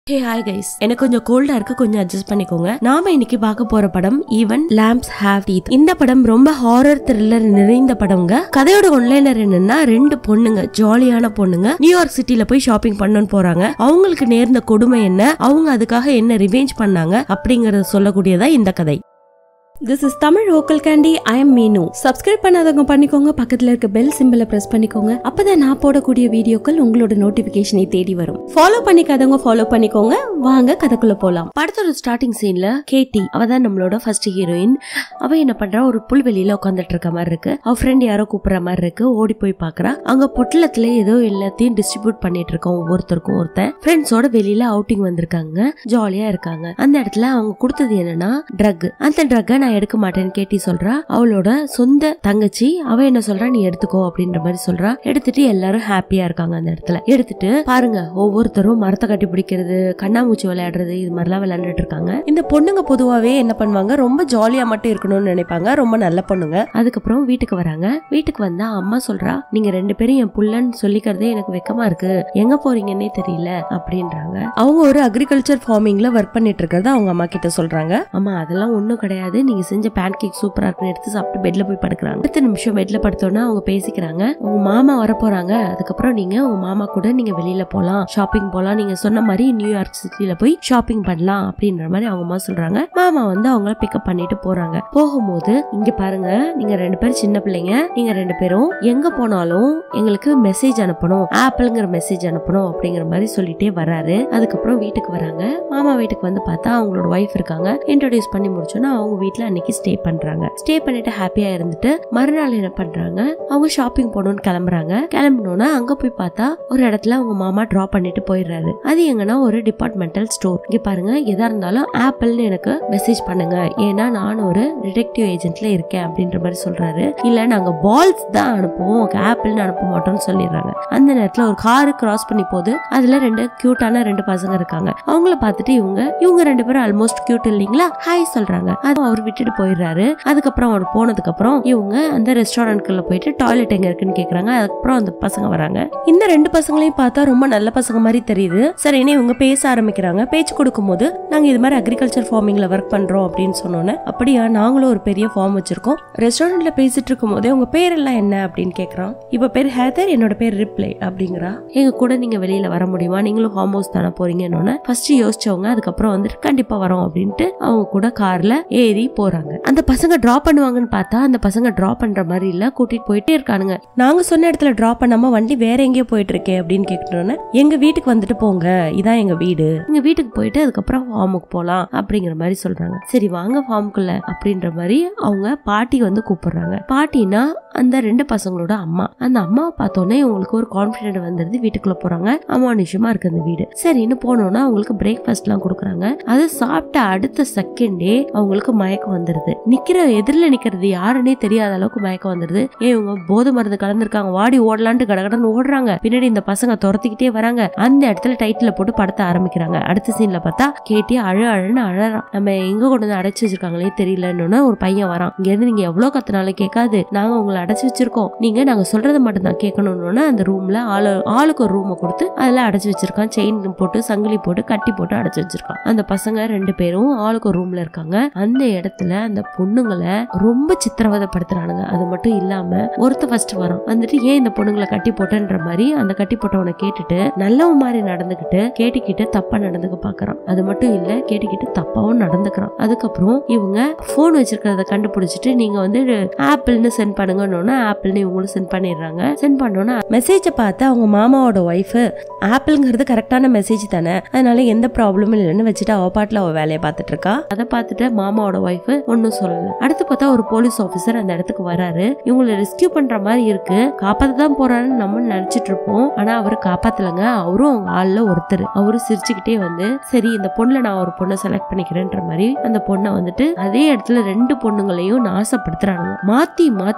Hey hi guys, எனக்கு கொஞ்சம் கோல்டா இருக்கு, கொஞ்சம் அட்ஜஸ்ட் பண்ணிக்கோங்க. நாம இன்னைக்கு பார்க்க போற படம் ஈவன் லேம்ப்ஸ் ஹேவ் டீத். இந்த படம் ரொம்ப ஹாரர் த்ரில்லர் நிறைந்த படம்ங்க. கதையோட ஒன்லைனர் என்னன்னா, ரெண்டு பொண்ணுங்க, ஜாலியான பொண்ணுங்க நியூயார்க் சிட்டில போய் ஷாப்பிங் பண்ணணும்னு போறாங்க. அவங்களுக்கு நேர்ந்த கொடுமை என்ன, அவங்க அதுக்காக என்ன ரிவெஞ்ச் பண்ணாங்க அப்படிங்கறத சொல்லக்கூடியதா இந்த கதை. This is Tamil Local Candy. I am Meenu. Subscribe பண்ணாதவங்க பண்ணிக்கோங்க, பக்கத்துல இருக்க பெல் சிம்பலை பிரஸ் பண்ணிக்கோங்க. அப்பதான் நான் போடக்கூடிய வீடியோக்கள் உங்களோட நோட்டிபிகேஷனை தேடி வரும். ஃபாலோ பண்ணிக்காதவங்க ஃபாலோ பண்ணிக்கோங்க. வாங்க கதைக்குள்ள போலாம். படத்தோட ஸ்டார்டிங் சீன்ல கேட்டி, அவ தான் நம்மளோட ஃபர்ஸ்ட் ஹீரோயின். அவ என்ன பண்றா, ஒரு புல்வெளியில உட்காந்துட்டு இருக்க மாதிரி இருக்கு. அவ ஃப்ரெண்ட் யாரோ கூப்பிடுற மாதிரி இருக்கு. ஓடி போய் பாக்குறா. அங்க பொட்டலத்துல ஏதோ எல்லாத்தையும் டிஸ்ட்ரிபியூட் பண்ணிட்டு இருக்கோம், ஒவ்வொருத்தருக்கும் ஒருத்தன். ஃப்ரெண்ட்ஸோட வெளியில அவுட்டிங் வந்திருக்காங்க, ஜாலியா இருக்காங்க. அந்த இடத்துல அவங்க கொடுத்தது என்னன்னா ட்ரக். அந்த ட்ரக்கை நான் எடுக்க மாட்டேன்னு கேட்டி சொல்றா. அவளோட சொந்த தங்கச்சி அவ என்ன சொல்றா, நீ எடுத்துக்கோ அப்படின்ற மாதிரி சொல்றா. எடுத்துட்டு எல்லாரும் ஹாப்பியா இருக்காங்க. அந்த இடத்துல எடுத்துட்டு பாருங்க, ஒவ்வொருத்தரும் மரத்தை கட்டி பிடிக்கிறது, கண்ணாமூச்சி விளையாடுறது, இது மாதிரிலாம் விளையாண்டுட்டு இருக்காங்க. இந்த பொண்ணுங்க பொதுவாவே என்ன பண்ணுவாங்க, ரொம்ப ஜாலியா மட்டும் இருக்கணும்னு நினைப்பாங்க, ரொம்ப நல்ல பொண்ணுங்க. அதுக்கப்புறம் வீட்டுக்கு வராங்க. வீட்டுக்கு வந்தா அம்மா சொல்றா, நீங்க ரெண்டு பேரும் என் புள்ளன்னு சொல்லிக்கிறதே எனக்கு வெக்கமா இருக்கு, எங்க போறீங்கன்னே தெரியல அப்படின்றாங்க. அவங்க ஒரு அக்ரிகல்ச்சர் ஃபார்மிங்ல ஒர்க் பண்ணிட்டு இருக்கிறத அவங்க அம்மா கிட்ட சொல்றாங்க. அம்மா அதெல்லாம் ஒண்ணும் கிடையாது, நீங்க செஞ்ச பேன் கேக் சூப்பரா இருக்குன்னு எடுத்து சாப்பிட்டு பெட்ல போய் படுக்கிறாங்க. அடுத்த நிமிஷம் பெட்ல படுத்தோன்னா அவங்க பேசிக்கிறாங்க. உங்க மாமா வர போறாங்க, அதுக்கப்புறம் நீங்க உங்க மாமா கூட நீங்க வெளியில போலாம், ஷாப்பிங் போலாம், நீங்க சொன்ன மாதிரி நியூயார்க் சிட்டில போய் ஷாப்பிங் பண்ணலாம் அப்படின்ற மாதிரி அவங்க அம்மா சொல்றாங்க. மாமா வந்து அவங்கள பிக்கப் பண்ணிட்டு போறாங்க. போகும்போது இங்க பாருங்க, நீங்க ரெண்டு பேரும் சின்ன பிள்ளைங்க, நீங்க ரெண்டு பேரும் எங்க போனாலும் எங்களுக்கு மெசேஜ் அனுப்பணும், ஆப்பிள்ங்கிற மெசேஜ் அனுப்பணும் அப்படிங்கிற மாதிரி சொல்லிட்டே வராரு. அதுக்கப்புறம் வீட்டுக்கு வராங்க. மாமா வீட்டுக்கு வந்து பார்த்தா அவங்களோட ஒய்ஃப் இருக்காங்க. இன்ட்ரோடியூஸ் பண்ணி முடிச்சோன்னா அவங்க வீட்டுல அன்னைக்கு ஸ்டே பண்றாங்க. ஸ்டே பண்ணிட்டு ஹாப்பியா இருந்துட்டு மறுநாள் என்ன பண்றாங்க, அவங்க ஷாப்பிங் போகணும்னு கிளம்புறாங்க. கிளம்பணும்னா அங்க போய் பார்த்தா ஒரு இடத்துல அவங்க மாமா டிராப் பண்ணிட்டு போயிடுறாரு. அது எங்கன்னா ஒரு டிபார்ட்மெண்டல் ஸ்டோர். இங்க பாருங்க, எதா இருந்தாலும் ஆப்பிள்னு எனக்கு மெசேஜ் பண்ணுங்க, ஏன்னா நான் ஒரு டிடெக்டிவ் ஏஜென்ட்ல இருக்கேன் அப்படின்ற மாதிரி சொல்றாரு. இல்ல நாங்க பால்ஸ் தான் அனுப்புவோம், ஆப்பிள்னு அனுப்ப மாட்டோம்னு சொல்லிடுறாங்க. அந்த நேரத்துல ஒரு காரு கிராஸ் பண்ணி போகுது. அதுல ரெண்டு கியூட்டான ரெண்டு பசங்க இருக்காங்க. அவங்கள பார்த்துட்டு இவங்க ரெண்டு பேரும் ஆல்மோஸ்ட் கியூட் இல்லீங்களா, ஹாய் சொல்றாங்க. அது அவர் விட்டுட்டு போயிடுறாரு. அதுக்கப்புறம் அவர் போனதுக்கு அப்புறம் இவங்க அந்த ரெஸ்டாரண்ட்குள்ள போயிட்டு டாய்லெட் எங்க இருக்குன்னு கேக்குறாங்க. அதுக்கப்புறம் அந்த பசங்க வராங்க. இந்த ரெண்டு பசங்களையும் பார்த்தா ரொம்ப நல்ல பசங்க மாதிரி தெரியுது. சரின்னு இவங்க பேச ஆரம்பிக்கிறாங்க. பேச்சு கொடுக்கும் போது, நாங்க இது மாதிரி அக்ரிகல்ச்சர் ஃபார்மிங்ல ஒர்க் பண்றோம் அப்படின்னு சொன்னோன்னு, அப்படியா நாங்களும் ஒரு பெரிய ஃபார்ம் வச்சிருக்கோம். ரெஸ்டாரண்ட்ல பேசிட்டு இருக்கும் போதே உங்க பேர் எல்லாம் என்ன அப்படின்னு கேக்குறான். இப்ப பேர் ஹேதர், என்னோட பேர் ரிப்ளை அப்படிங்கிறா. எங்க கூட நீங்க வெளியில வர முடியுமா, நீங்களும் ஃபார்ம் ஹவுஸ் தானே போறீங்கன்னு ஃபர்ஸ்ட் யோசிச்சவங்க அதுக்கப்புறம் வந்துட்டு கண்டிப்பா வரோம் அப்படின்ட்டு அவங்க கூட கார்ல ஏறி போறாங்க. அந்த பசங்க டிராப் பண்ணுவாங்கன்னு பார்த்தா அந்த பசங்க டிராப் பண்ற மாதிரி இல்ல, கூட்டிட்டு போயிட்டே இருக்கானுங்க. நாங்க சொன்ன இடத்துல டிராப் பண்ணாம வண்டி வேற எங்கேயோ போயிட்டு இருக்கே அப்படின்னு கேட்டோன்னு, எங்க வீட்டுக்கு வந்துட்டு போங்க, இதான் எங்க வீடு, எங்க வீட்டுக்கு போயிட்டு அதுக்கப்புறம் ஃபார்முக்கு போலாம் அப்படிங்கிற மாதிரி சொல்றாங்க. சரி வாங்க ஃபார்முக்குள்ள அப்படின்ற மாதிரி அவங்க பாட்டி வந்து கூப்பிடுறாங்க. பாட்டினா அந்த ரெண்டு பசங்களோட அம்மா. அந்த அம்மாவை பார்த்தோன்னே உங்களுக்கு ஒரு கான்பிடென்ட் வந்துருது. வீட்டுக்குள்ள போறாங்க. அமானுஷமா இருக்கு அந்த வீடு. சரின்னு போனோம்னா அவங்களுக்கு பிரேக்ஃபாஸ்ட் எல்லாம் கொடுக்குறாங்க. அதை சாப்பிட்ட அடுத்த செகண்டே அவங்களுக்கு மயக்கம் வந்துருது. எதிரில நிக்கிறது யாருன்னே தெரியாத அளவுக்கு மயக்கம் வந்துருது. இவங்க போதை மருந்து கலந்துருக்காங்க, வாடி ஓடலான்ட்டு கடகடன்னு ஓடுறாங்க. பின்னாடி இந்த பசங்க துரத்திக்கிட்டே வராங்க. அந்த இடத்துல டைட்டில போட்டு படத்த ஆரம்பிக்கிறாங்க. அடுத்த சீன்ல பார்த்தா கேட்டி அழுன்னு அழறான். நம்ம எங்க கொண்டு வந்து அடைச்சு வச்சிருக்காங்களே தெரியலன்னு ஒரு பையன் வரான். இங்க இருந்து நீங்க எவ்வளவு கத்தினாலும் கேட்காது, நாங்க உங்களை அடைச்சு வச்சிருக்கோம், நாங்க சொல்றதை மட்டும் தான் கேட்கணும்னு அந்த ரூம்ல ஆளுக்கு ஒரு ரூமை கொடுத்து அதுல அடைச்சு வச்சிருக்கான். செயின் போட்டு சங்கிலி போட்டு கட்டி போட்டு அடைச்சு வச்சிருக்கான். அந்த பசங்க ரெண்டு பேரும் ஆளுக்கு ஒரு ரூம்ல இருக்காங்க. அந்த இடத்துல அந்த பொண்ணுங்களை ரொம்ப சித்திரவதைப்படுத்துறானுங்க. அது மட்டும் இல்லாம ஒருத்த ஃபர்ஸ்ட் வரும் வந்துட்டு, ஏன் இந்த பொண்ணுங்களை கட்டி போட்டன்ற மாதிரி அந்த கட்டி போட்டவனை கேட்டுட்டு நல்லவ மாதிரி நடந்துகிட்டு கேட்டிக்கிட்டு தப்பா நடந்துக்க பாக்குறான். அது மட்டும் இல்ல, கேட்டிக்கிட்டு தப்பாவும் நடந்துக்கிறான். அதுக்கப்புறம் இவங்க போன் வச்சிருக்கிறத கண்டுபிடிச்சிட்டு, நீங்க வந்து ஆப்பிள்னு சென்ட் பண்ணுங்கன்னு ஆப்பிள்னு இவங்களும் சென்ட் பண்ணிடுறாங்க. சென்ட் பண்ணோன்னா மெசேஜ பார்த்து அவங்க மாமாவோட ஒய்ஃப், ஆப்பிள்ங்கிறது கரெக்டான மெசேஜ் தானே, அதனால எந்த ப்ராப்ளமும் இல்லைன்னு வச்சுட்டு அவ பாட்டுல அவ வேலையை பார்த்துட்டு இருக்கா. அதை பார்த்துட்டு மாமாவோட ஒய்ஃப் ஒன்னும் சொல்லல. அடுத்து பார்த்தா ஒரு போலீஸ் ஆபீசர் அந்த இடத்துக்கு வராரு. இவங்களை ரெஸ்கியூ பண்ற மாதிரி இருக்கு, காப்பாத்த தான் போறாருன்னு நம்ம நினைச்சிட்டு இருப்போம். ஆனா அவரு காப்பாத்தலங்க. அவரும் அவங்க ஆள்ல ஒருத்தர். அவரு சிரிச்சுக்கிட்டே வந்து, சரி இந்த பொண்ணுல நான் ஒரு பொண்ணை செலக்ட் பண்ணிக்கிறேன்ற மாதிரி அந்த பொண்ணை வந்துட்டு அதே இடத்துல ரெண்டு பொண்ணுங்களையும் நாசப்படுத்துறானுங்க. மாத்தி மாத்தி இதே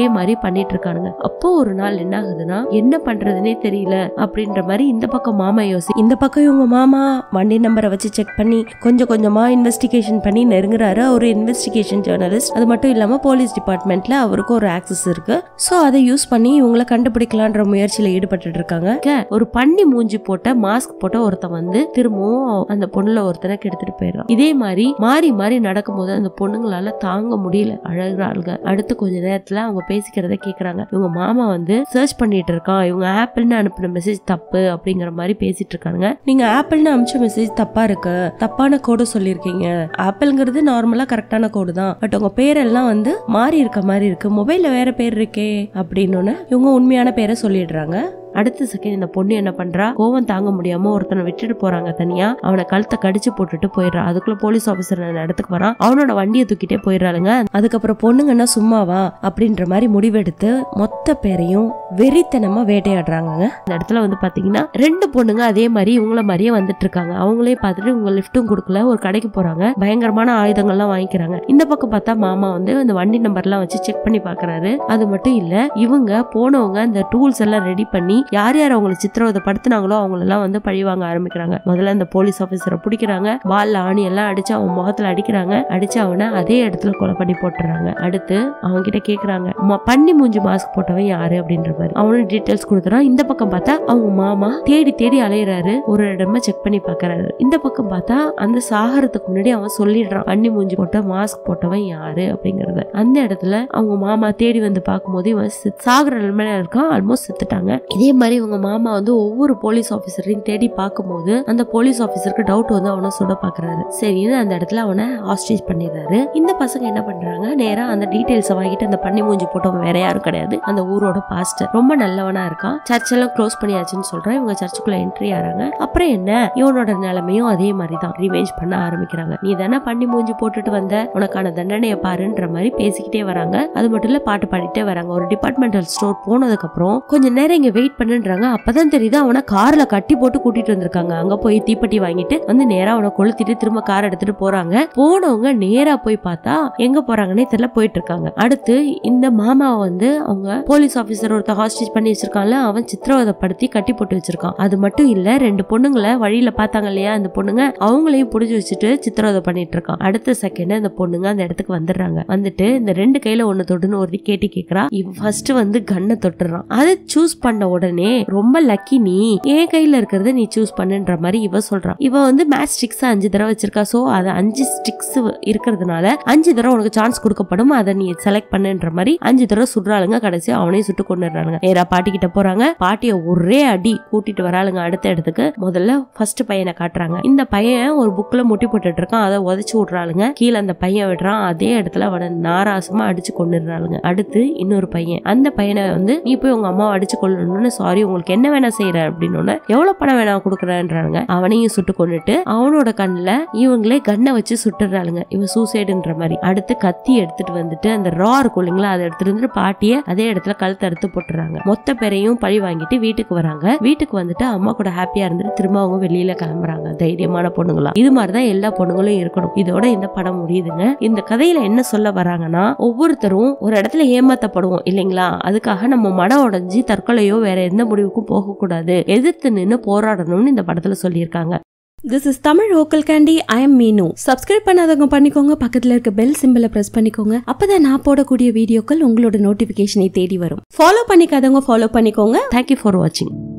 மாதிரி பண்ணிட்டு இருக்கானுங்க. அப்போ ஒரு நாள் என்ன ஆகுதுன்னா என்ன பண்றதுன்னே தெரியல அப்படின்ற மாதிரி இந்த பக்கம் மாமா இந்த பக்கம் இவங்க மாமா வண்டி நம்பரை வச்சு செக் பண்ணி கொஞ்சம் கொஞ்சமா இன்வெஸ்டிகேஷன் பண்ணி நெருங்குறாரு. ஒரு இன்வெஸ்டிகேஷன் ஜேர்னலிஸ்ட். அது மட்டும் இல்லாம போலீஸ் டிபார்ட்மெண்ட்ல அவருக்கு ஒரு ஆக்சஸ் இருக்கு. சோ அதை யூஸ் பண்ணி இவங்களை கண்டுபிடிக்கலான்ற முயற்சியில ஈடுபட்டு இருக்காங்க. ஒரு பண்ணி மூஞ்சி போட்ட மாஸ்க் போட்ட ஒருத்தன் வந்து திரும்பவும் அந்த பொண்ணுல ஒருத்தனை கெடுத்துட்டு போயிடுறான். இதே மாதிரி மாறி மாறி நடக்கும்போது அந்த பொண்ணுங்களால தாங்க முடியல, அழகுறாளுங்க. அடுத்து கொஞ்ச நேரத்துல அவங்க பேசிக்கிறத கேக்குறாங்க. இவங்க மாமா வந்து சர்ச் பண்ணிட்டு இருக்கான், இவங்க ஆப்பிள்னு அனுப்பின மெசேஜ் தப்பு அப்படிங்கிற மாதிரி பேசிட்டு இருக்காங்க. நீங்க ஆப்பிள்னு அனுப்பிச்ச மெசேஜ் தப்பா இருக்கு, தப்பான கோடு சொல்லிருக்கீங்க. ஆப்பிள்ங்கிறது நார்மலா கரெக்டான கோடு தான், பட் உங்க பேரெல்லாம் வந்து மாறி இருக்க மாதிரி இருக்கு, மொபைல்ல வேற பேர் இருக்கே அப்படின்னு இவங்க உண்மையான பேரை சொல்லிடுறாங்க. அடுத்த செகண்ட் இந்த பொண்ணு என்ன பண்றா, கோவம் தாங்க முடியாம ஒருத்தனை விட்டுட்டு போறாங்க தனியா. அவனை கழுத்தை கடிச்சு போட்டுட்டு போயிடுறா. அதுக்குள்ள போலீஸ் ஆபீசர் இடத்துக்கு வரான். அவனோட வண்டியை தூக்கிட்டே போயிடுறாளுங்க. அதுக்கப்புறம் பொண்ணுங்கன்னா சும்மாவா அப்படின்ற மாதிரி முடிவெடுத்து மொத்த பேரையும் வெறித்தனமா வேட்டையாடுறாங்க. இந்த இடத்துல வந்து பாத்தீங்கன்னா 2 பொண்ணுங்க அதே மாதிரி இவங்கள மாதிரியே வந்துட்டு இருக்காங்க. அவங்களே பார்த்துட்டு இவங்க லிப்டும் கொடுக்கல, ஒரு கடைக்கு போறாங்க, பயங்கரமான ஆயுதங்கள்லாம் வாங்கிக்கிறாங்க. இந்த பக்கம் பார்த்தா மாமா வந்து இந்த வண்டி நம்பர்லாம் வச்சு செக் பண்ணி பாக்குறாரு. அது மட்டும் இல்ல, இவங்க போனவங்க இந்த டூல்ஸ் எல்லாம் ரெடி பண்ணி யார் யார் அவங்களை சித்திரவதை படுத்தினாங்களோ அவங்களெல்லாம் வந்து பழி வாங்க ஆரம்பிக்கிறாங்க. முதல்ல அந்த போலீஸ் ஆபீசரை பிடிக்கிறாங்க, வால்ல ஆணி எல்லாம் அடிச்சு அவன் முகத்துல அடிக்கிறாங்க. அடிச்சு அவனை அதே இடத்துல கொலை பண்ணி போட்டுறாங்க. அடுத்து அவங்க கிட்ட கேக்குறாங்க, பண்ணி மூஞ்சி மாஸ்க் போட்டவன் யாரு அப்படின்ற மாதிரி. அவனு டீடைல்ஸ் கொடுத்துறான். இந்த பக்கம் பார்த்தா அவங்க மாமா தேடி தேடி அலையிறாரு, ஒரு இடமா செக் பண்ணி பாக்குறாரு. இந்த பக்கம் பார்த்தா அந்த சாகரத்துக்கு முன்னாடி அவன் சொல்லிடுறான் பண்ணி மூஞ்சி போட்ட மாஸ்க் போட்டவன் யாரு அப்படிங்கறத. அந்த இடத்துல அவங்க மாமா தேடி வந்து பார்க்கும்போது இவன் சாகுற நிலைமையில இருக்கான், ஆல்மோஸ்ட் செத்துட்டாங்க. இதே மாதிரி இவங்க மாமா வந்து ஒவ்வொரு போலீஸ் ஆபீசரையும் தேடி பார்க்கும்போது அந்த போலீஸ் ஆபீசருக்கு டவுட் வந்து அவனை சுட பாக்குறாரு. சரின்னு அந்த இடத்துல அவனை ஹாஸ்டேஜ் பண்ணிடுறாரு. இந்த பசங்க என்ன பண்றாங்க, நேரா அந்த டீடைல்ஸ் வாங்கிட்டு அந்த பண்ணி மூஞ்சி போட்டவன் வேற யாரும் கிடையாது, அந்த ஊரோட பாஸ்டர், ரொம்ப நல்லவனா இருக்கான். சர்ச் எல்லாம் க்ளோஸ் பண்ணியாச்சுன்னு சொல்றான். இவங்க சர்ச்சுக்குள்ள என்ட்ரி ஆறாங்க. அப்புறம் என்ன, இவனோட நிலைமையும் அதே மாதிரிதான், ரிவெஞ்ச் பண்ண ஆரம்பிக்கிறாங்க. நீ தானே பண்ணி மூஞ்சி போட்டுட்டு வந்த, உனக்கான தண்டனையை பாருன்ற மாதிரி பேசிக்கிட்டே வராங்க. அது மட்டும் இல்ல பாட்டு பாடிட்டே வராங்க. ஒரு டிபார்ட்மெண்டல் ஸ்டோர் போனதுக்கு அப்புறம் கொஞ்ச நேரம் இங்க வெயிட் பண்ணுன்றாங்க. அப்பதான் தெரியுது அவனை கார்ல கட்டி போட்டு கூட்டிட்டு வந்திருக்காங்க. அங்க போய் தீப்பெட்டி வாங்கிட்டு வந்து நேரா அவனை கொளுத்திட்டு திரும்ப கார் எடுத்துட்டு போறாங்க. போனவங்க நேரா போய் பார்த்தா எங்க போறாங்கன்னே தெரியல, போயிட்டு இருக்காங்க. அடுத்து இந்த மாமாவை வந்து அவங்க போலீஸ் ஆபீசர் ஒருத்த ஹாஸ்டேஜ் பண்ணி வச்சிருக்கான்ல, அவன் சித்திரவதைப்படுத்தி கட்டி போட்டு வச்சிருக்கான். அது மட்டும் இல்ல, 2 பொண்ணுங்களை வழியில பார்த்தாங்க இல்லையா அந்த பொண்ணுங்க, அவங்களையும் புடிச்சு வச்சுட்டு சித்திரவதை பண்ணிட்டு இருக்கான். அடுத்த செகண்ட் அந்த பொண்ணுங்க அந்த இடத்துக்கு வந்துடுறாங்க. வந்துட்டு இந்த 2 கையில ஒண்ணு தொடுன்னு ஒரு கேட்டி கேக்குறா. ஃபர்ஸ்ட் வந்து கண்ணை தொட்டுறான். அதை சூஸ் பண்ண உடனே ரொம்ப லக்கி, நீ என் கையில இருக்கிறத நீ சூஸ் பண்ணுன்ற மாதிரி இவ சொல்றான். இவ வந்து மேட்ச் ஸ்டிக்ஸ் 5 தடவை வச்சிருக்கா. சோ அது 5 ஸ்டிக்ஸ் இருக்கிறதுனால 5 தடவை உனக்கு சான்ஸ் கொடுக்கப்படும், அதை நீ செலக்ட் பண்ணுன்ற மாதிரி 5 தடவை சுடுறாளுங்க. கடைசி அவனையும் சுட்டு கொண்டுறாளுங்க. நேரா பாட்டி கிட்ட போறாங்க. பாட்டிய ஒரே அடி கூட்டிட்டு வராளுங்க அடுத்த இடத்துக்கு. முதல்ல ஃபர்ஸ்ட் பையனை காட்டுறாங்க. இந்த பையன் ஒரு புக்ல முட்டி போட்டுட்டு இருக்கான், அதை உதச்சு விடுறாளுங்க. கீழே அந்த பையன் விடுறான், அதே இடத்துல அவனை நாராசமா அடிச்சு கொண்டுறாளுங்க. அடுத்து இன்னொரு பையன், அந்த பையனை வந்து நீ போய் உங்க அம்மாவை அடிச்சு கொள்ளணும்னு, சாரி உங்களுக்கு என்ன வேணா செய்யற அப்படின்னு எவ்வளவு பணம் வேணா கொடுக்குறாங்க. அவனையும் சுட்டு கொண்டுட்டு அவனோட கண்ணுல இவங்களே கண்ணை வச்சு சுட்டுறாளுங்க. இவன் சூசைடுன்ற மாதிரி. அடுத்து கத்தி எடுத்துட்டு வந்துட்டு அந்த ரா இருக்கும் இல்லைங்களா, அதை எடுத்துட்டு வந்து பாட்டிய அதே இடத்துல கழுத்து அறுத்து போட்டுறாங்க. மொத்த பேரையும் பழி வாங்கிட்டு வீட்டுக்கு வராங்க. வீட்டுக்கு வந்துட்டு அம்மா கூட ஹாப்பியா இருந்துட்டு திரும்ப அவங்க வெளியில கிளம்புறாங்க. தைரியமான பொண்ணுங்களா. இது மாதிரிதான் எல்லா பொண்ணுங்களும் இருக்கணும். இதோட இந்த படம் முடியுதுங்க. இந்த கதையில என்ன சொல்ல வராங்கன்னா, ஒவ்வொருத்தரும் ஒரு இடத்துல ஏமாத்தப்படுவோம் இல்லைங்களா, அதுக்காக நம்ம மனம் உடைஞ்சு தற்கொலையோ வேற எந்த முடிவுக்கும் போக கூடாது, எதிர்த்து நின்னு போராடணும்னு இந்த படத்துல சொல்லியிருக்காங்க. This is Tamil Local Candy. I am Meenu. Subscribe பண்ணாதவங்க பண்ணிக்கோங்க, பக்கத்துல இருக்க பெல் சிம்பலை பிரஸ் பண்ணிக்கோங்க. அப்பதான் நான் போடக்கூடிய வீடியோக்கள் உங்களோட நோட்டிபிகேஷனை தேடி வரும். ஃபாலோ பண்ணிக்காதவங்க ஃபாலோ பண்ணிக்கோங்க. Thank you for watching.